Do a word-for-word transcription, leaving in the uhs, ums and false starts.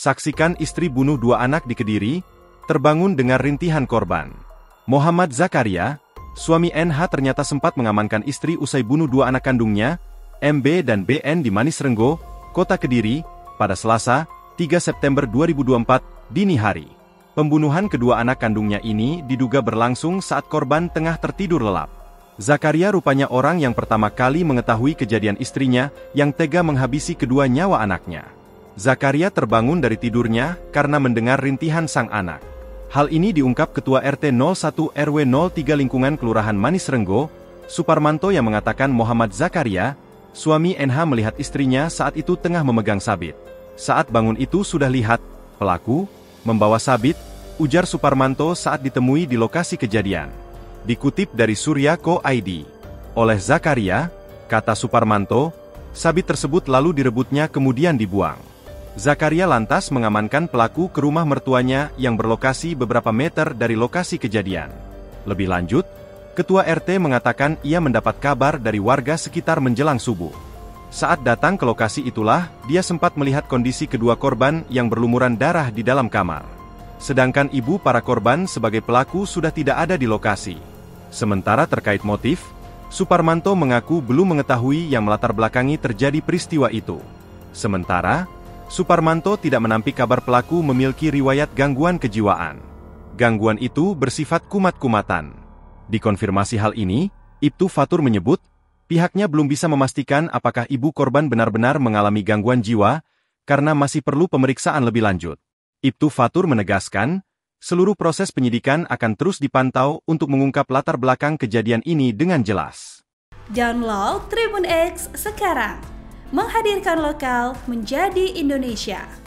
Saksikan istri bunuh dua anak di Kediri, terbangun dengan rintihan korban. Muhammad Zakaria, suami N H ternyata sempat mengamankan istri usai bunuh dua anak kandungnya, M B dan B N di Manis Renggo, Kota Kediri, pada Selasa, tiga September dua ribu dua puluh empat, dini hari. Pembunuhan kedua anak kandungnya ini diduga berlangsung saat korban tengah tertidur lelap. Zakaria rupanya orang yang pertama kali mengetahui kejadian istrinya yang tega menghabisi kedua nyawa anaknya. Zakaria terbangun dari tidurnya karena mendengar rintihan sang anak. Hal ini diungkap Ketua R T nol satu R W nol tiga lingkungan Kelurahan Manis Renggo, Suparmanto, yang mengatakan Muhammad Zakaria, suami N H, melihat istrinya saat itu tengah memegang sabit. Saat bangun itu sudah lihat, pelaku membawa sabit, ujar Suparmanto saat ditemui di lokasi kejadian. Dikutip dari Surya titik I D. Oleh Zakaria, kata Suparmanto, sabit tersebut lalu direbutnya kemudian dibuang. Zakaria lantas mengamankan pelaku ke rumah mertuanya yang berlokasi beberapa meter dari lokasi kejadian. Lebih lanjut, Ketua R T mengatakan ia mendapat kabar dari warga sekitar menjelang subuh. Saat datang ke lokasi itulah, dia sempat melihat kondisi kedua korban yang berlumuran darah di dalam kamar. Sedangkan ibu para korban sebagai pelaku sudah tidak ada di lokasi. Sementara terkait motif, Suparmanto mengaku belum mengetahui yang melatar belakangi terjadi peristiwa itu. Sementara, Suparmanto tidak menampik kabar pelaku memiliki riwayat gangguan kejiwaan. Gangguan itu bersifat kumat-kumatan. Dikonfirmasi hal ini, Ibtu Fatur menyebut, pihaknya belum bisa memastikan apakah ibu korban benar-benar mengalami gangguan jiwa, karena masih perlu pemeriksaan lebih lanjut. Ibtu Fatur menegaskan, seluruh proses penyidikan akan terus dipantau untuk mengungkap latar belakang kejadian ini dengan jelas. Download Tribun X sekarang, menghadirkan lokal menjadi Indonesia.